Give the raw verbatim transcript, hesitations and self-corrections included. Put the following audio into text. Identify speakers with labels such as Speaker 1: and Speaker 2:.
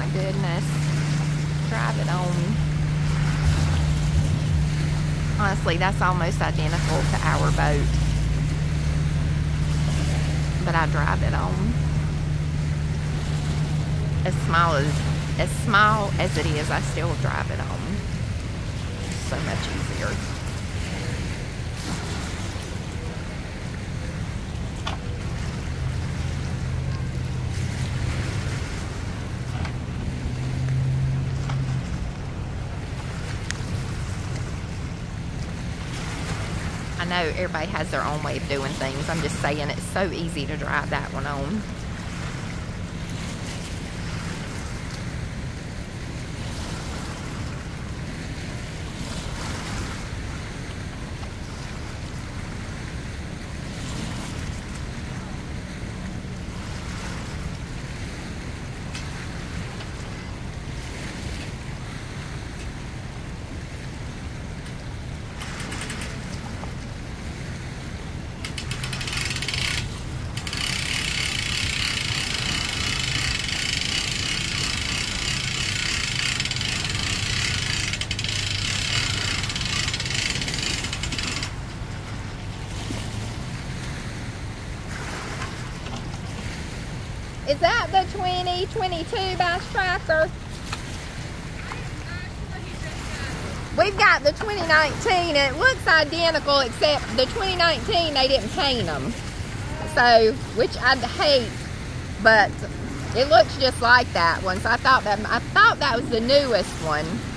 Speaker 1: goodness. Drive it on. Honestly, that's almost identical to our boat. But I drive it on. As small as as small as it is, I still drive it on. It's so much easier. I know everybody has their own way of doing things. I'm just saying it's so easy to drive that one on. Is that the twenty twenty-two Bass Tracker? We've got the twenty nineteen. It looks identical except the twenty nineteen they didn't paint them. So, which I'd hate, but it looks just like that one. So I thought that I thought that was the newest one.